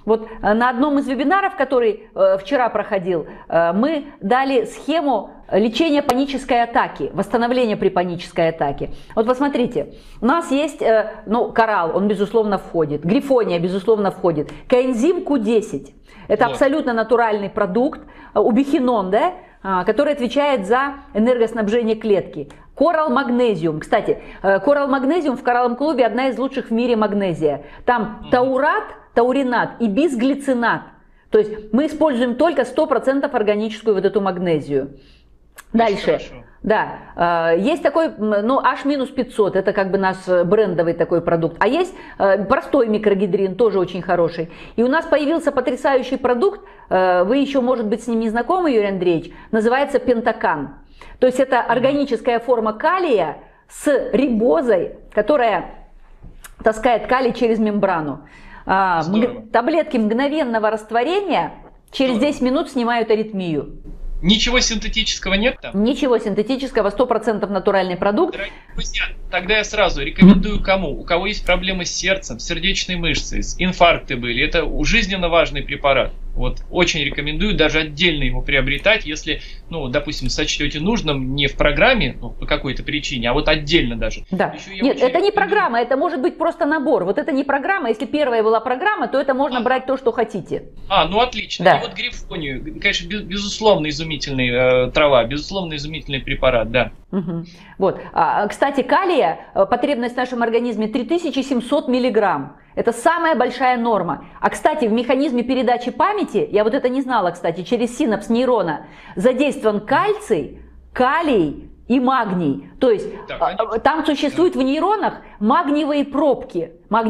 Вот на одном из вебинаров, который вчера проходил, мы дали схему лечения панической атаки, восстановления при панической атаке. Вот посмотрите, у нас есть, ну, коралл, он безусловно входит, грифония безусловно входит, коэнзим Q10, это абсолютно натуральный продукт, убихинон, да, который отвечает за энергоснабжение клетки. Коралл магнезиум. Кстати, коралл магнезиум в коралловом клубе одна из лучших в мире магнезия. Там таурат, тауринат и бисглицинат. То есть мы используем только 100% органическую вот эту магнезию. Дальше. Да, есть такой, ну, H-500, это как бы наш брендовый такой продукт. А есть простой микрогидрин, тоже очень хороший. И у нас появился потрясающий продукт, вы еще, может быть, с ним не знакомы, Юрий Андреевич, называется пентакан. То есть это органическая форма калия с рибозой, которая таскает калий через мембрану. Таблетки мгновенного растворения через 10 минут снимают аритмию. Ничего синтетического нет там? Ничего синтетического, 100% натуральный продукт. Дорогие друзья, тогда я сразу рекомендую кому? У кого есть проблемы с сердцем, сердечной мышцей, инфаркты были, это жизненно важный препарат. Вот очень рекомендую даже отдельно его приобретать, если, ну, допустим, сочтете нужным не в программе, ну, по какой-то причине, а вот отдельно даже. Да. Нет, это не программа, это может быть просто набор. Вот это не программа, если первая была программа, то это можно брать то, что хотите. Ну отлично. Да. И вот грифонию, конечно, безусловно, изумительная трава, безусловно, изумительный препарат, да. Угу. Вот. Кстати, калия, потребность в нашем организме 3700 миллиграмм. Это самая большая норма. А, кстати, в механизме передачи памяти, я вот это не знала, кстати, через синапс нейрона задействован кальций, калий и магний. То есть там существуют в нейронах магниевые пробки.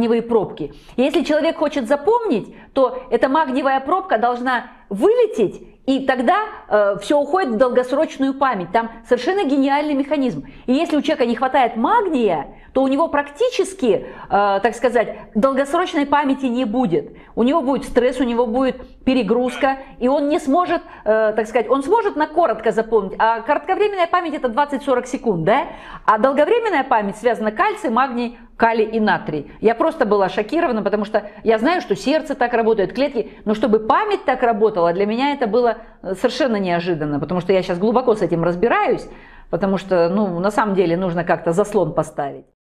Если человек хочет запомнить, то эта магниевая пробка должна вылететь, и тогда все уходит в долгосрочную память. Там совершенно гениальный механизм. И если у человека не хватает магния, то у него практически, так сказать, долгосрочной памяти не будет. У него будет стресс, у него будет перегрузка, и он не сможет, так сказать, он сможет на коротко запомнить. А кратковременная память это 20-40 секунд, да? А долговременная память связана кальций, магний, калий и натрий. Я просто была шокирована, потому что я знаю, что сердце так работает, клетки, но чтобы память так работала, для меня это было совершенно неожиданно, потому что я сейчас глубоко с этим разбираюсь, потому что, ну, на самом деле нужно как-то заслон поставить.